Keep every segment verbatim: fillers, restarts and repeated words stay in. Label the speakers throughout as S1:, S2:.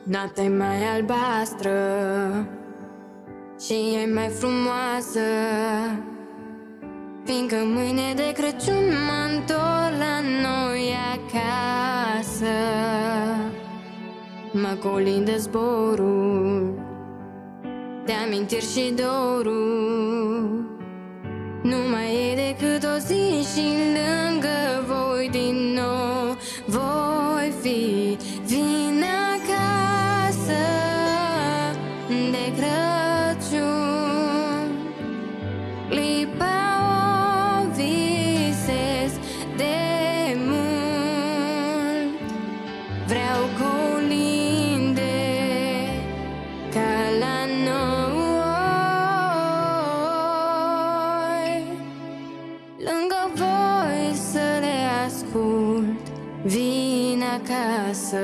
S1: Noaptea-i mai albastră și e mai frumoasă, fiindcă mâine de Crăciun mă întorc la noi acasă. Mă colindă zborul de amintiri și dorul. Nu mai e decât o zi și lângă voi din nou voi fi. Vin acasă de Crăciun, clipa o visez de mult. Vreau colinde ca la noi, lângă voi să le ascult. Vin acasă.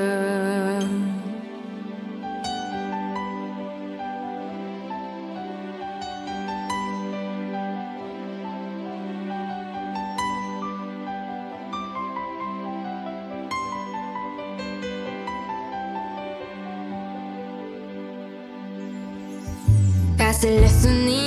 S1: Casele sunt